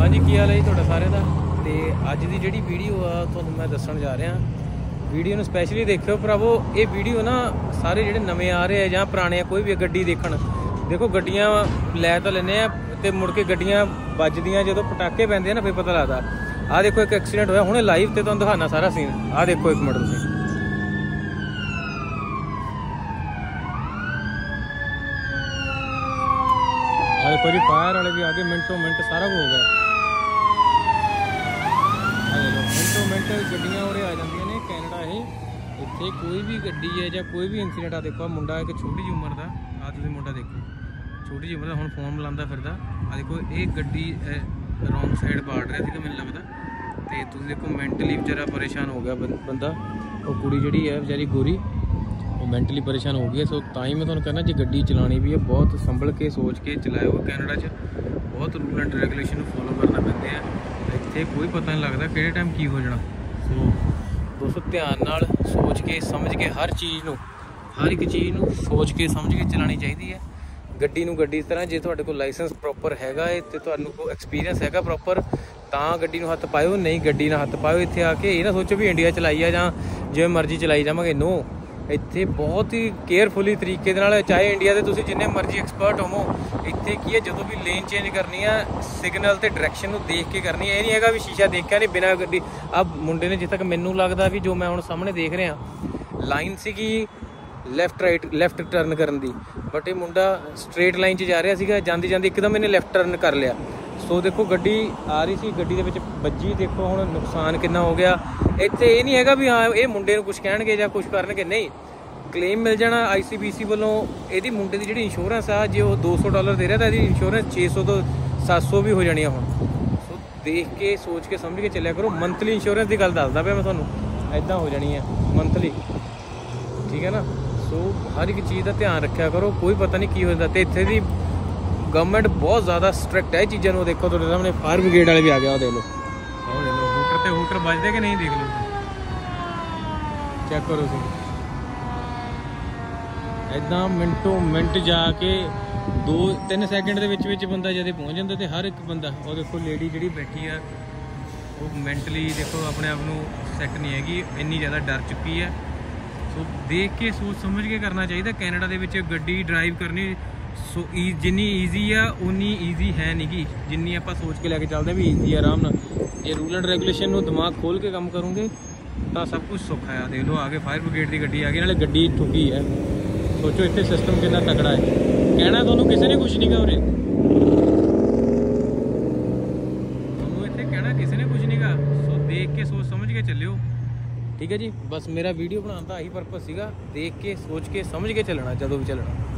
हाँ जी, की हाल है जी तुहाडा सारे दा। ते अज दी जिहड़ी वीडियो आ तुहानूं मैं दस्सण जा रहा, वीडियो नूं स्पैशली देखियो भरावो। ये वीडियो ना सारे जिहड़े नवे आ रहे हैं जां पुराने कोई भी गड्डी देखण, देखो गड्डियां लै तां लैने आ ते मुड़ के गड्डियां वजदियां जदों पटाके पैंदे आ ना फिर पता लगदा। आ देखो एक एक्सीडेंट होया हुणे लाइव ते तुहानूं दिखाना सारा सीन। आ देखो एक मिनट तुसीं, देखो जी फायर वाले भी आ गए मिनटों मिनट, सारा कुछ हो गया। मिनटों मिनट गड्डियां उरे आ जांदियां ने। कैनेडा है इत्थे कोई भी गड्डी है जां कोई भी इंसीडेंट आ देखो मुंडा एक छोटी जी उम्र का, आ तुसीं मुंडा देखो छोटी जी उम्र का हुण फोन मिलांदा फिरदा। आ देखो ये गड्डी रॉन्ग साइड बाड़ रहा सीगा मैनूं लगदा, ते तुसीं देखो मैंटली बेचारा परेशान हो गया बंदा। वो कुड़ी जिहड़ी है बेचारी गोरी वो मैंटली परेशान हो गई है। सो तां ही मैं तुहानूं कहना, जो गड्डी चलानी भी है बहुत संभल के सोच के चलाओ। कैनेडा च बहुत रूल एंड रेगूलेशन फॉलो करना पैंदे आ, इत्थे कोई पता नहीं लगता किहड़े टाइम की हो जाना। सो दोस्तों ध्यान नाल सोच के समझ के हर चीज़ नूं, हर एक चीज़ नूं सोच के समझ के चलानी चाहिए है। गड्डी नूं गड्डी तरह जे तुहाडे कोल लाइसेंस प्रॉपर हैगा ते तुहानूं कोई एक्सपीरियंस हैगा प्रॉपर तां गड्डी नूं हत्थ पाओ, नहीं गड्डी नाल हत्थ पाओ। इत्थे आके ये ना सोचो भी इंडिया चलाई आ जां जिवें मर्जी चलाई जावांगे, नो। इत्थे बहुत ही केयरफुली तरीके दे नाल, चाहे इंडिया दे तुसीं जिन्ने मर्जी एक्सपर्ट होवो, इत्थे की है जदों भी लेन चेंज करनी है सिग्नल ते डायरैक्शन नूं देख के करनी है। ये नहीं हैगा भी शीशा देखिया नहीं बिना गड्डी। अब मुंडे ने जिथे तक मैनूं लगदा भी जो मैं हुण सामने देख रहा लाइन सीगी लैफ्ट राइट लैफ्ट टर्न करन दी, बट ये मुंडा स्ट्रेट लाइन च जा रहा सीगा, जांदी जांदी एकदम इन्हें लैफ्ट टर्न कर लिया। सो देखो गड्डी आ रही सी, गड्डी दे विच बज्जी, देखो हुण नुकसान कितना हो गया। इत्थे ये नहीं हैगा भी हाँ ये मुंडे नूं कुछ कहणगे जां कुछ करनगे, नहीं। क्लेम मिल जाना ICBC वालों। इहदी मुंडे दी जिहड़ी इंश्योरेंस आ, जे वो $200 दे रहा तो इहदी इंश्योरेंस 600 तो 700 भी हो जानी है हुण। सो देख के सोच के समझ के चलिया करो। मंथली इंश्योरेंस की गल दसदा पिया मैं तुहानूं, इदां हो जानी है मंथली, ठीक है ना। सो हर एक चीज़ का ध्यान रखा करो, कोई पता नहीं की हो जाता। इत्थे दी गवर्नमेंट बहुत ज़्यादा स्ट्रिक्ट है चीज़ों को। देखो तुहाडे सामने फायर ब्रिगेड वाले भी आ गया, देख लो हूटर ते हूटर बजदे कि नहीं, देख लो चेक करो तुसीं। इदां मिनटों मिनट जाके 2-3 सैकेंड के विच बंदा जदे पहुँच जाता। तो हर एक बंदा वो देखो लेडी जी बैठी है वो मैंटली देखो अपने आप को सैट नहीं हैगी, इन्नी ज़्यादा डर चुकी है। सो देख के सोच समझ के करना चाहिए। कैनेडा दे विच गड्डी ड्राइव करनी सो जिन्नी ईजी आ उन्नी ईजी है नहीं गी, जिन्नी आप सोच के लैके चलते भी ईजी आराम ना। जे रूल एंड रेगूलेशन को दिमाग खोल के काम करोगे तो सब कुछ सौखा है। देख लो आगे फायर ब्रिगेड की गड्डी आ गई, नाले गड्डी ठुकी है। सोचो इतने सिस्टम कितना तगड़ा है। कहना तुहानूं किसी ने कुछ नहीं कहा उरे, तुहानूं इत्थे कहना किसी ने कुछ नहीं कहा। सो देख के सोच समझ के चलियो, ठीक है जी। बस मेरा वीडियो बनाने का यही पर्पज सीगा, देख के सोच के समझ के चलना जदों भी चलना।